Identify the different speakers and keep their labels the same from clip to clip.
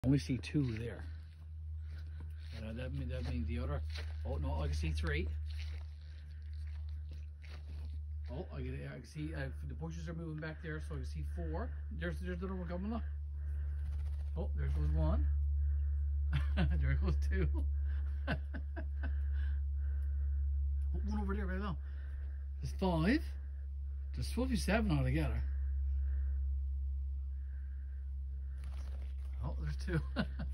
Speaker 1: Only see 2 there. That means the other. Oh no, I can see 3. Oh, I can see the bushes are moving back there, so I can see 4. There's another one coming up. Oh, there goes 1. There goes 2. Oh, 1 over there right now. There's 5. There's supposed to be 7 altogether. Oh, there's 2.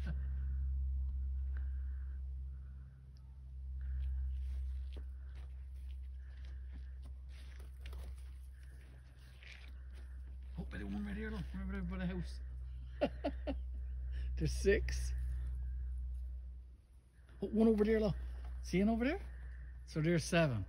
Speaker 1: Oh, there's 1 right here, look. Remember by the house. There's 6. Oh, 1 over there, look. See one over there? So there's 7.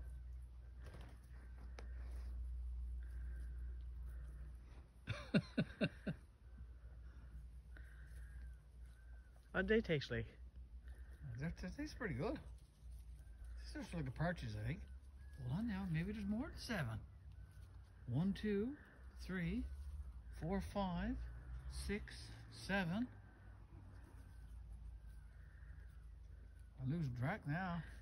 Speaker 2: How'd they taste like?
Speaker 1: That tastes pretty good. This tastes like the perches, I think. Hold on now, maybe there's more than 7. 1, 2, 3, 4, 5, 6, 7. I'm losing track now.